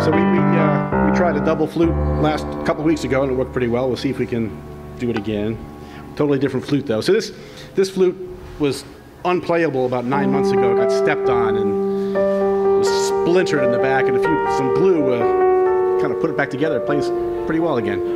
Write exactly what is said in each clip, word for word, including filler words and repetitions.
So we, we, uh, we tried a double flute last couple weeks ago, and it worked pretty well. We'll see if we can do it again. Totally different flute, though. So this, this flute was unplayable about nine months ago. It got stepped on and was splintered in the back, and a few, some glue uh, kind of put it back together. It plays pretty well again.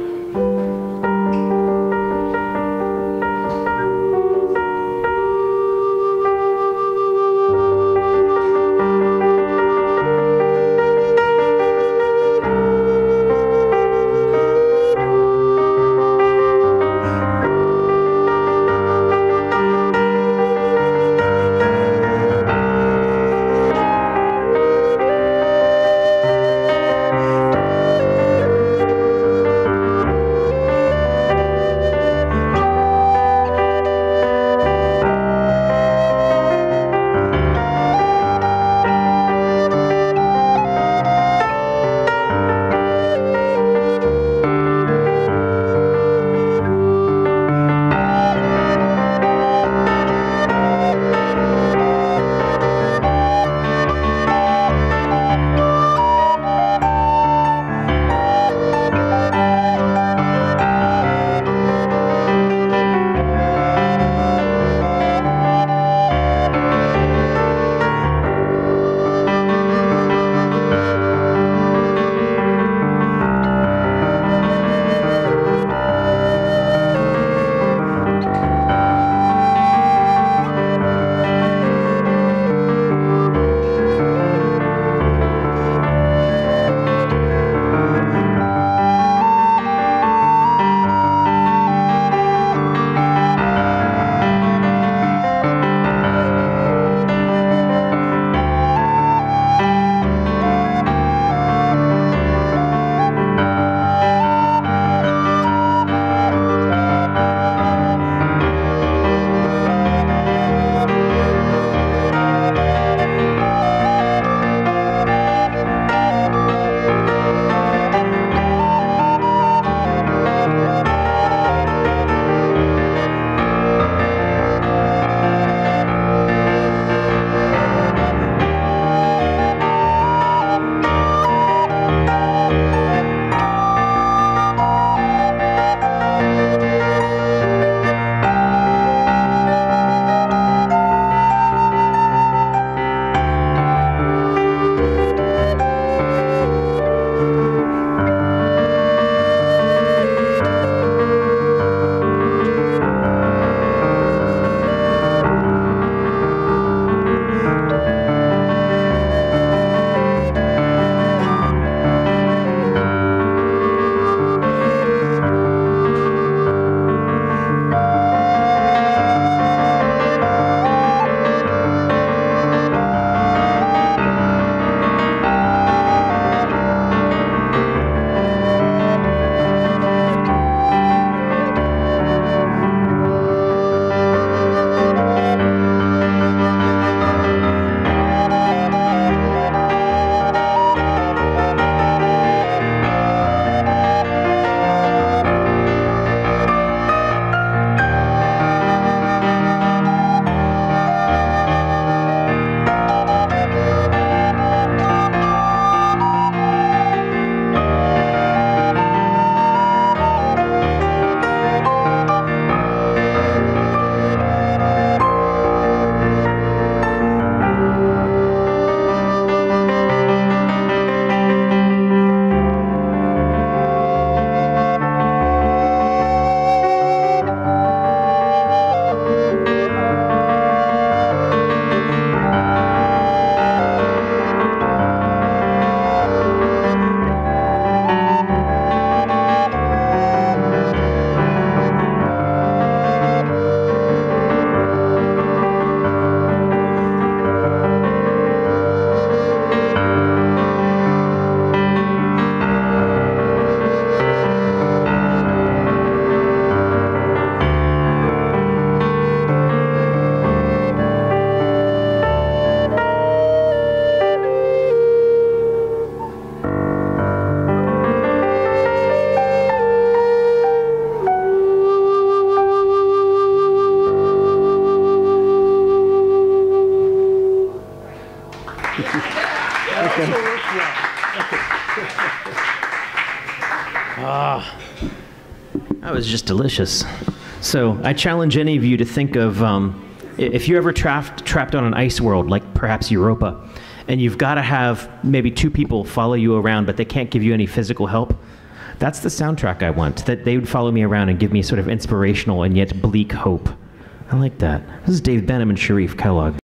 Okay. Ah, that was just delicious. So I challenge any of you to think of, um, if you're ever trapped, trapped on an ice world, like perhaps Europa, and you've got to have maybe two people follow you around, but they can't give you any physical help, that's the soundtrack I want, that they would follow me around and give me sort of inspirational and yet bleak hope. I like that. This is Dave Benham and Sharif Kellogg.